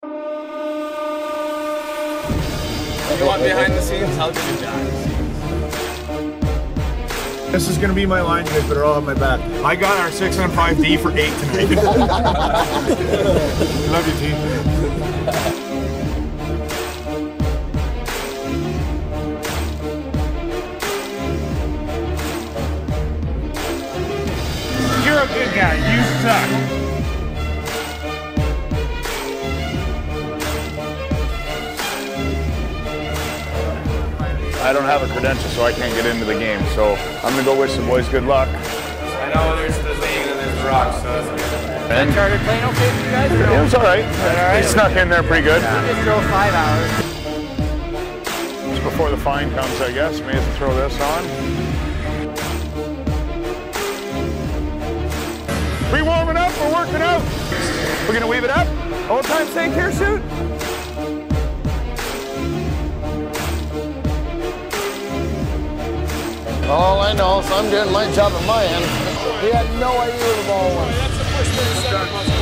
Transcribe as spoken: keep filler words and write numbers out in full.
You want behind the scenes? I'll give you behind the scenes. This is gonna be my line, you guys better all have my back. I got our six on five D for eight tonight. Love you, team. You're a good guy, you suck. I don't have a credential, so I can't get into the game. So I'm gonna go wish the boys good luck. I know there's the league and there's the rocks, so that's good. And Charter plane okay for you guys? Or no? it was all right. All right? He snuck in there pretty good. We just drove five hours. Just before the fine comes, I guess. May as well throw this on. Pre-warming up, we're working out. We're gonna weave it up. Old time Saint Cyr shoot. All I know is I'm doing my job at my end. He had no idea where the ball was. That's the first thirty seconds.